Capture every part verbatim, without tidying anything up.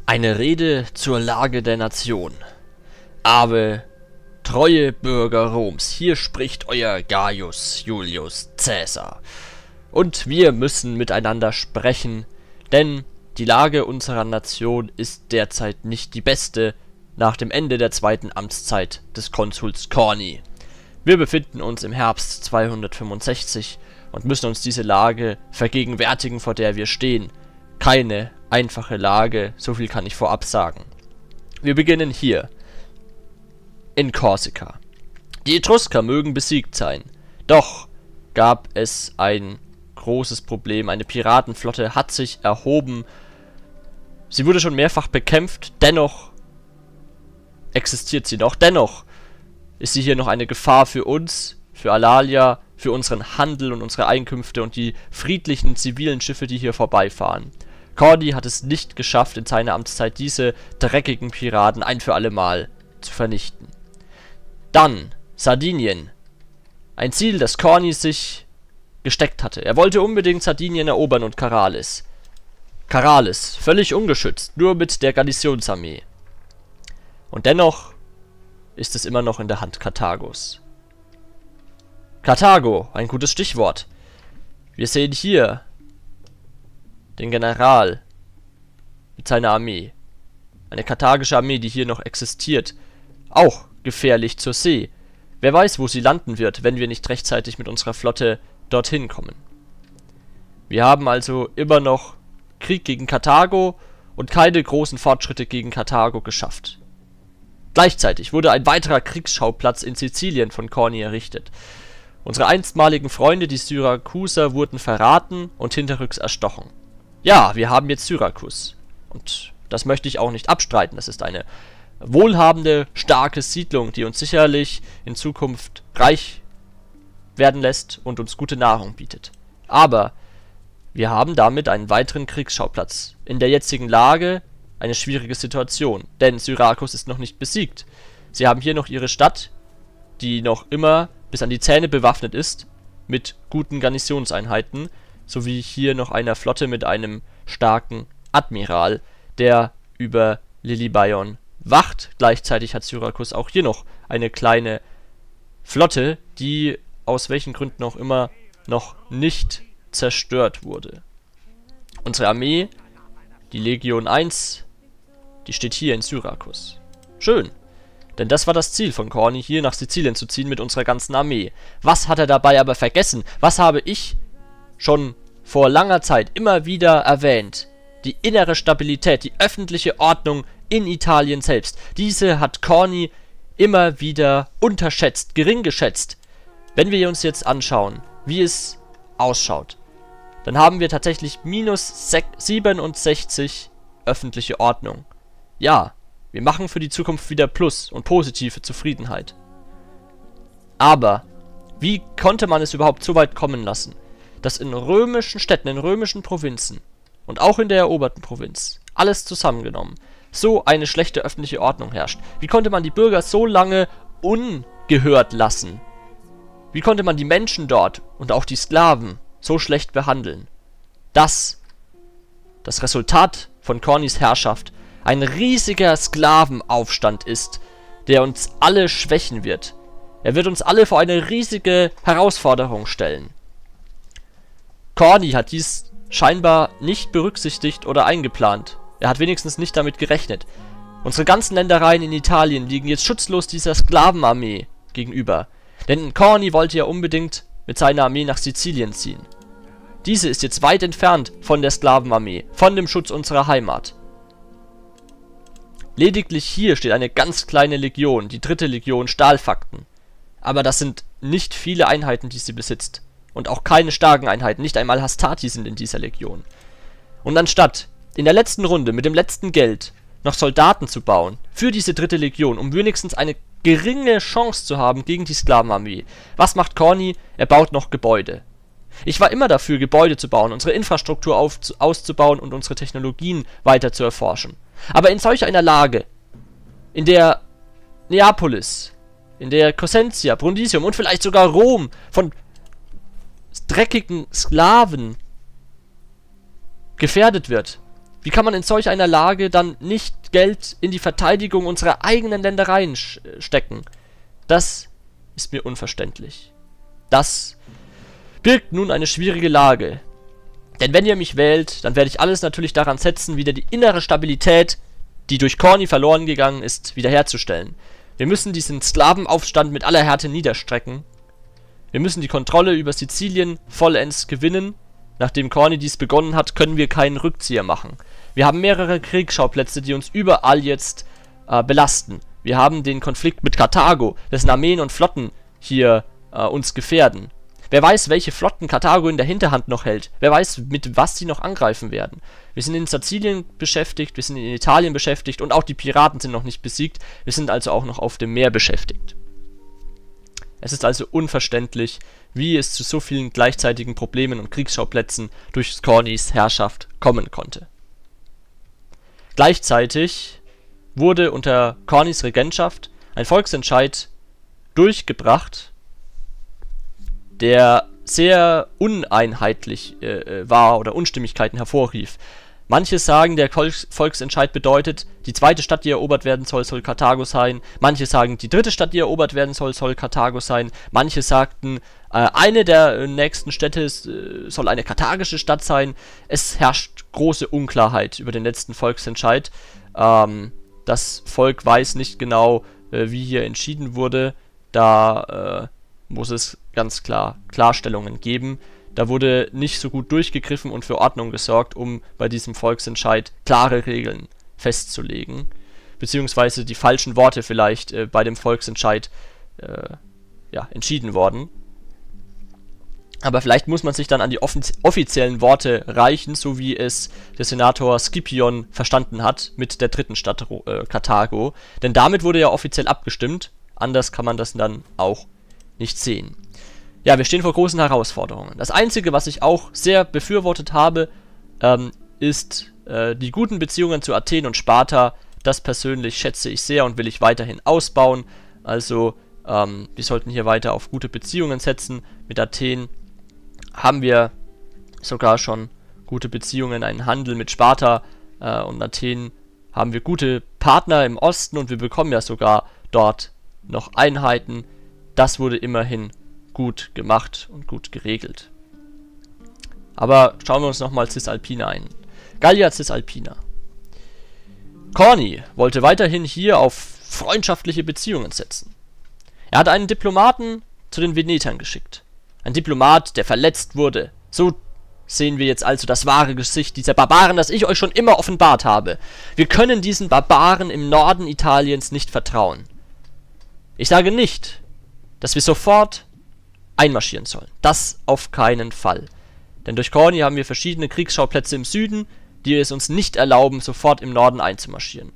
Eine Rede zur Lage der Nation. Ave, treue Bürger Roms, hier spricht euer Gaius Julius Caesar. Und wir müssen miteinander sprechen, denn die Lage unserer Nation ist derzeit nicht die beste nach dem Ende der zweiten Amtszeit des Konsuls Corny. Wir befinden uns im Herbst zweihundertfünfundsechzig und müssen uns diese Lage vergegenwärtigen, vor der wir stehen. Keine einfache Lage, so viel kann ich vorab sagen. Wir beginnen hier, in Korsika. Die Etrusker mögen besiegt sein, doch gab es ein großes Problem. Eine Piratenflotte hat sich erhoben. Sie wurde schon mehrfach bekämpft, dennoch existiert sie noch. Dennoch ist sie hier noch eine Gefahr für uns, für Alalia, für unseren Handel und unsere Einkünfte und die friedlichen zivilen Schiffe, die hier vorbeifahren. Corny hat es nicht geschafft, in seiner Amtszeit diese dreckigen Piraten ein für alle Mal zu vernichten. Dann Sardinien. Ein Ziel, das Corny sich gesteckt hatte. Er wollte unbedingt Sardinien erobern und Karalis. Karalis, völlig ungeschützt, nur mit der Garnisonsarmee. Und dennoch ist es immer noch in der Hand Karthagos. Karthago, ein gutes Stichwort. Wir sehen hier den General mit seiner Armee. Eine karthagische Armee, die hier noch existiert. Auch gefährlich zur See. Wer weiß, wo sie landen wird, wenn wir nicht rechtzeitig mit unserer Flotte dorthin kommen. Wir haben also immer noch Krieg gegen Karthago und keine großen Fortschritte gegen Karthago geschafft. Gleichzeitig wurde ein weiterer Kriegsschauplatz in Sizilien von Corny errichtet. Unsere einstmaligen Freunde, die Syrakuser, wurden verraten und hinterrücks erstochen. Ja, wir haben jetzt Syrakus. Und das möchte ich auch nicht abstreiten. Das ist eine wohlhabende, starke Siedlung, die uns sicherlich in Zukunft reich werden lässt und uns gute Nahrung bietet. Aber wir haben damit einen weiteren Kriegsschauplatz. In der jetzigen Lage eine schwierige Situation, denn Syrakus ist noch nicht besiegt. Sie haben hier noch ihre Stadt, die noch immer bis an die Zähne bewaffnet ist, mit guten Garnisonseinheiten, sowie hier noch einer Flotte mit einem starken Admiral, der über Lilybaeon wacht. Gleichzeitig hat Syrakus auch hier noch eine kleine Flotte, die aus welchen Gründen auch immer noch nicht zerstört wurde. Unsere Armee, die Legion eins, die steht hier in Syrakus. Schön, denn das war das Ziel von Corny, hier nach Sizilien zu ziehen mit unserer ganzen Armee. Was hat er dabei aber vergessen? Was habe ich schon vor langer Zeit immer wieder erwähnt? Die innere Stabilität, die öffentliche Ordnung in Italien selbst. Diese hat Corny immer wieder unterschätzt, gering geschätzt. Wenn wir uns jetzt anschauen, wie es ausschaut, dann haben wir tatsächlich minus siebenundsechzig öffentliche Ordnung. Ja, wir machen für die Zukunft wieder Plus und positive Zufriedenheit. Aber wie konnte man es überhaupt so weit kommen lassen, dass in römischen Städten, in römischen Provinzen und auch in der eroberten Provinz, alles zusammengenommen, so eine schlechte öffentliche Ordnung herrscht? Wie konnte man die Bürger so lange ungehört lassen? Wie konnte man die Menschen dort und auch die Sklaven so schlecht behandeln? Dass das Resultat von Cornys Herrschaft ein riesiger Sklavenaufstand ist, der uns alle schwächen wird. Er wird uns alle vor eine riesige Herausforderung stellen. Corny hat dies scheinbar nicht berücksichtigt oder eingeplant. Er hat wenigstens nicht damit gerechnet. Unsere ganzen Ländereien in Italien liegen jetzt schutzlos dieser Sklavenarmee gegenüber. Denn Corny wollte ja unbedingt mit seiner Armee nach Sizilien ziehen. Diese ist jetzt weit entfernt von der Sklavenarmee, von dem Schutz unserer Heimat. Lediglich hier steht eine ganz kleine Legion, die dritte Legion Stahlfakten. Aber das sind nicht viele Einheiten, die sie besitzt. Und auch keine starken Einheiten, nicht einmal Hastati sind in dieser Legion. Und anstatt in der letzten Runde mit dem letzten Geld noch Soldaten zu bauen für diese dritte Legion, um wenigstens eine geringe Chance zu haben gegen die Sklavenarmee, was macht Corny? Er baut noch Gebäude. Ich war immer dafür, Gebäude zu bauen, unsere Infrastruktur auf, auszubauen und unsere Technologien weiter zu erforschen. Aber in solch einer Lage, in der Neapolis, in der Cosentia, Brundisium und vielleicht sogar Rom von dreckigen Sklaven gefährdet wird, Wie kann man in solch einer Lage dann nicht Geld in die Verteidigung unserer eigenen Ländereien stecken? Das ist mir unverständlich. Das birgt nun eine schwierige Lage. Denn wenn ihr mich wählt, dann werde ich alles natürlich daran setzen, wieder die innere Stabilität, die durch Corny verloren gegangen ist, wiederherzustellen. Wir müssen diesen Sklavenaufstand mit aller Härte niederstrecken. Wir müssen die Kontrolle über Sizilien vollends gewinnen. Nachdem Corny dies begonnen hat, können wir keinen Rückzieher machen. Wir haben mehrere Kriegsschauplätze, die uns überall jetzt äh, belasten. Wir haben den Konflikt mit Karthago, dessen Armeen und Flotten hier äh, uns gefährden. Wer weiß, welche Flotten Karthago in der Hinterhand noch hält. Wer weiß, mit was sie noch angreifen werden. Wir sind in Sizilien beschäftigt, wir sind in Italien beschäftigt und auch die Piraten sind noch nicht besiegt. Wir sind also auch noch auf dem Meer beschäftigt. Es ist also unverständlich, wie es zu so vielen gleichzeitigen Problemen und Kriegsschauplätzen durch Cornys Herrschaft kommen konnte. Gleichzeitig wurde unter Cornys Regentschaft ein Volksentscheid durchgebracht, der sehr uneinheitlich äh, war oder Unstimmigkeiten hervorrief. Manche sagen, der Volks Volksentscheid bedeutet, die zweite Stadt, die erobert werden soll, soll Karthago sein. Manche sagen, die dritte Stadt, die erobert werden soll, soll Karthago sein. Manche sagten, äh, eine der äh, nächsten Städte ist, äh, soll eine karthagische Stadt sein. Es herrscht große Unklarheit über den letzten Volksentscheid. Ähm, das Volk weiß nicht genau, äh, wie hier entschieden wurde. Da äh, muss es ganz klar Klarstellungen geben. Da wurde nicht so gut durchgegriffen und für Ordnung gesorgt, um bei diesem Volksentscheid klare Regeln festzulegen. Beziehungsweise die falschen Worte vielleicht äh, bei dem Volksentscheid äh, ja, entschieden worden. Aber vielleicht muss man sich dann an die offiz offiziellen Worte reichen, so wie es der Senator Scipion verstanden hat mit der dritten Stadt äh, Karthago. Denn damit wurde ja offiziell abgestimmt. Anders kann man das dann auch nicht sehen. Ja, wir stehen vor großen Herausforderungen. Das Einzige, was ich auch sehr befürwortet habe, ähm, ist äh, die guten Beziehungen zu Athen und Sparta. Das persönlich schätze ich sehr und will ich weiterhin ausbauen. Also, ähm, wir sollten hier weiter auf gute Beziehungen setzen. Mit Athen haben wir sogar schon gute Beziehungen, einen Handel mit Sparta äh, und Athen haben wir gute Partner im Osten und wir bekommen ja sogar dort noch Einheiten. Das wurde immerhin gut gemacht und gut geregelt. Aber schauen wir uns nochmal Cisalpina ein. Gallia Cisalpina. Corny wollte weiterhin hier auf freundschaftliche Beziehungen setzen. Er hat einen Diplomaten zu den Venetern geschickt. Ein Diplomat, der verletzt wurde. So sehen wir jetzt also das wahre Gesicht dieser Barbaren, das ich euch schon immer offenbart habe. Wir können diesen Barbaren im Norden Italiens nicht vertrauen. Ich sage nicht, dass wir sofort einmarschieren sollen. Das auf keinen Fall. Denn durch Corny haben wir verschiedene Kriegsschauplätze im Süden, die es uns nicht erlauben, sofort im Norden einzumarschieren.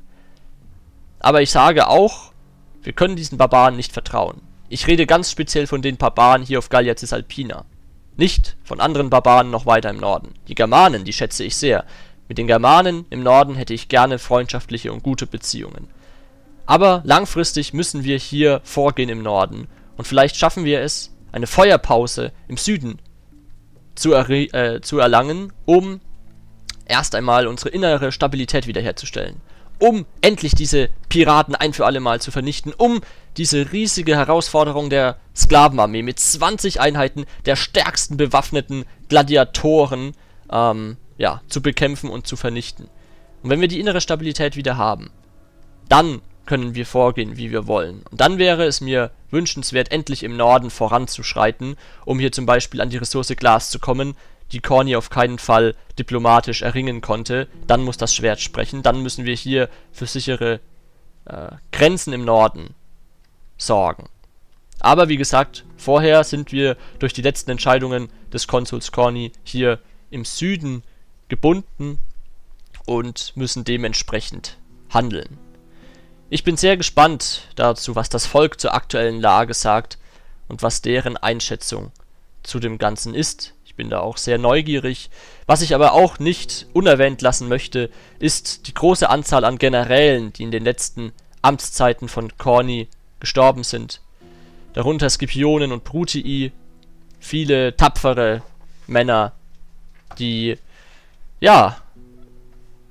Aber ich sage auch, wir können diesen Barbaren nicht vertrauen. Ich rede ganz speziell von den Barbaren hier auf Gallia Cisalpina. Nicht von anderen Barbaren noch weiter im Norden. Die Germanen, die schätze ich sehr. Mit den Germanen im Norden hätte ich gerne freundschaftliche und gute Beziehungen. Aber langfristig müssen wir hier vorgehen im Norden. Und vielleicht schaffen wir es, eine Feuerpause im Süden zu, äh, zu erlangen, um erst einmal unsere innere Stabilität wiederherzustellen. Um endlich diese Piraten ein für alle Mal zu vernichten, um diese riesige Herausforderung der Sklavenarmee mit zwanzig Einheiten der stärksten bewaffneten Gladiatoren ähm, ja, zu bekämpfen und zu vernichten. Und wenn wir die innere Stabilität wieder haben, dann können wir vorgehen, wie wir wollen. Und dann wäre es mir wünschenswert, endlich im Norden voranzuschreiten, um hier zum Beispiel an die Ressource Glas zu kommen, die Corny auf keinen Fall diplomatisch erringen konnte. Dann muss das Schwert sprechen. Dann müssen wir hier für sichere äh, Grenzen im Norden sorgen. Aber wie gesagt, vorher sind wir durch die letzten Entscheidungen des Konsuls Corny hier im Süden gebunden und müssen dementsprechend handeln. Ich bin sehr gespannt dazu, was das Volk zur aktuellen Lage sagt und was deren Einschätzung zu dem Ganzen ist. Ich bin da auch sehr neugierig. Was ich aber auch nicht unerwähnt lassen möchte, ist die große Anzahl an Generälen, die in den letzten Amtszeiten von Corny gestorben sind. Darunter Scipionen und Brutii, viele tapfere Männer, die, ja,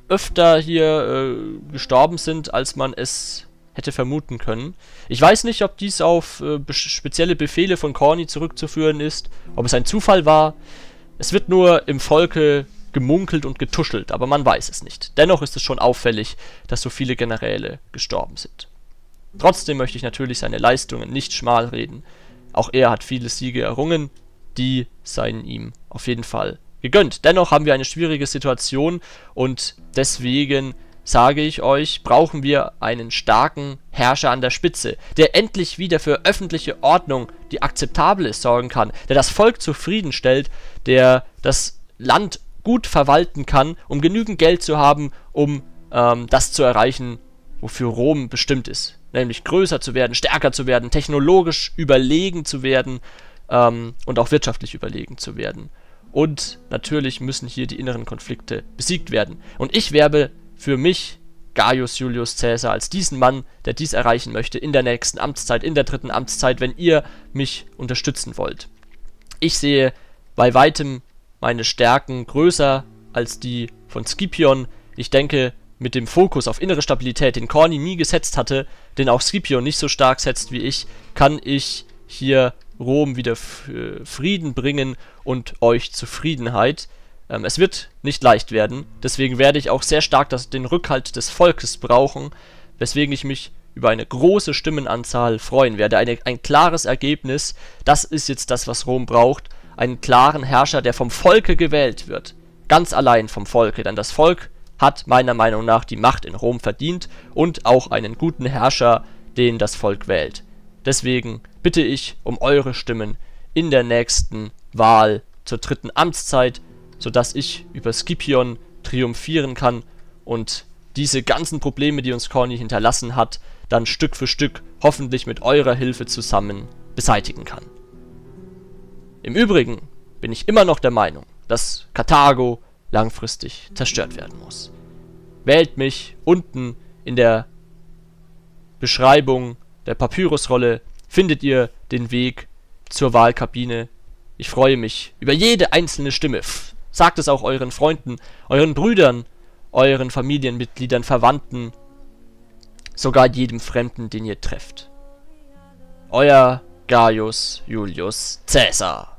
öfter hier äh, gestorben sind, als man es hätte vermuten können. Ich weiß nicht, ob dies auf äh, be spezielle Befehle von Corny zurückzuführen ist, ob es ein Zufall war. Es wird nur im Volke gemunkelt und getuschelt, aber man weiß es nicht. Dennoch ist es schon auffällig, dass so viele Generäle gestorben sind. Trotzdem möchte ich natürlich seine Leistungen nicht schmalreden. Auch er hat viele Siege errungen, die seien ihm auf jeden Fall gegönnt. Dennoch haben wir eine schwierige Situation und deswegen sage ich euch, brauchen wir einen starken Herrscher an der Spitze, der endlich wieder für öffentliche Ordnung, die akzeptabel ist, sorgen kann, der das Volk zufriedenstellt, der das Land gut verwalten kann, um genügend Geld zu haben, um ähm, das zu erreichen, wofür Rom bestimmt ist. Nämlich größer zu werden, stärker zu werden, technologisch überlegen zu werden ähm, und auch wirtschaftlich überlegen zu werden. Und natürlich müssen hier die inneren Konflikte besiegt werden. Und ich werbe für mich, Gaius Julius Caesar, als diesen Mann, der dies erreichen möchte in der nächsten Amtszeit, in der dritten Amtszeit, wenn ihr mich unterstützen wollt. Ich sehe bei weitem meine Stärken größer als die von Scipion. Ich denke, mit dem Fokus auf innere Stabilität, den Corny nie gesetzt hatte, den auch Scipion nicht so stark setzt wie ich, kann ich hier Rom wieder Frieden bringen und euch Zufriedenheit. Ähm, es wird nicht leicht werden, deswegen werde ich auch sehr stark das, den Rückhalt des Volkes brauchen, weswegen ich mich über eine große Stimmenanzahl freuen werde. Eine, ein klares Ergebnis, das ist jetzt das, was Rom braucht. Einen klaren Herrscher, der vom Volke gewählt wird. Ganz allein vom Volke, denn das Volk hat meiner Meinung nach die Macht in Rom verdient und auch einen guten Herrscher, den das Volk wählt. Deswegen bitte ich um eure Stimmen in der nächsten Wahl zur dritten Amtszeit, sodass ich über Scipion triumphieren kann und diese ganzen Probleme, die uns Corny hinterlassen hat, dann Stück für Stück hoffentlich mit eurer Hilfe zusammen beseitigen kann. Im Übrigen bin ich immer noch der Meinung, dass Karthago langfristig zerstört werden muss. Wählt mich unten in der Beschreibung der Papyrusrolle, findet ihr den Weg zur Wahlkabine. Ich freue mich über jede einzelne Stimme. Pff, sagt es auch euren Freunden, euren Brüdern, euren Familienmitgliedern, Verwandten, sogar jedem Fremden, den ihr trefft. Euer Gaius Julius Caesar.